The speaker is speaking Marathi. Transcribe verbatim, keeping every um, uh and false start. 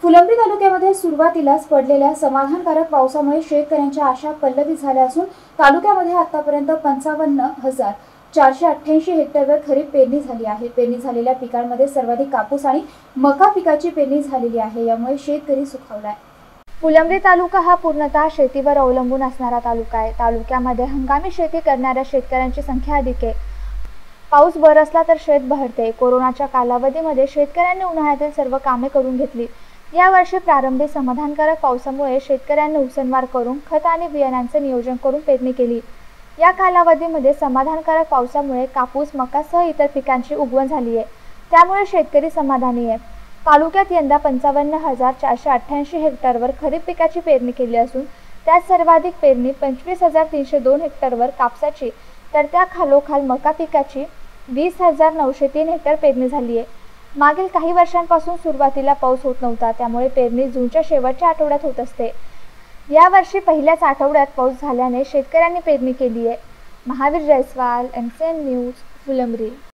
फुलंब्री तालुक्यामध्ये सुरुवातीलाच पडलेल्या समाधानकारक पावसामुळे शेतकऱ्यांच्या आशा पल्लवित झाल्या असून तालुक्यामध्ये आतापर्यंत पंचावन्न हजार चारशे अठ्ठ्याऐंशी हेक्टरवर खरीप पेरणी झाली आहे। पेरणी झालेल्या पिकांमध्ये सर्वाधिक कापूस आणि मका पिकाची पेरणी झालेली आहे। यामुळे शेतकरी सुखावलाय। फुलंब्री तालुका हा पूर्णतः शेतीवर अवलंबून असणारा तालुका आहे। तालुक्यामध्ये हंगामी शेती करणाऱ्या शेतकऱ्यांची संख्या अधिक आहे। पाऊस बरसला तर शेत बहरते। कोरोनाच्या कालावधीमध्ये शेतकऱ्यांनी उन्हाळ्यातील सर्व कामे करून घेतली। या वर्षी प्रारंभी समाधानकारक पावसामुळे शेतकऱ्यांनी उसनवार करून खत आणि बियाणांचे नियोजन करून पेरणी केली। या कालावधीमध्ये समाधानकारक पावसामुळे कापूस, मकासह इतर पिकांची उगवण झाली आहे। त्यामुळे शेतकरी समाधानी आहे। तालुक्यात यंदा पंचावन्न हजार चारशे अठ्ठ्याऐंशी हेक्टरवर खरीप पिकाची पेरणी केली असून त्यात सर्वाधिक पेरणी पंचवीस हजार तीनशे दोन हेक्टरवर कापसाची तर त्या खालोखाल मका पिकाची वीस हजार नऊशे तीन हेक्टर पेरणी झाली आहे। मागील काही वर्षांपासून सुरुवातीला पाऊस होत नव्हता, त्यामुळे पेरणी जूनच्या शेवटच्या आठवड्यात होत असते। या वर्षी पहिल्याच आठवड्यात पाऊस झाल्याने शेतकऱ्यांनी पेरणी केली आहे। Mahavir Jaiswal, M C N news, Phulambri.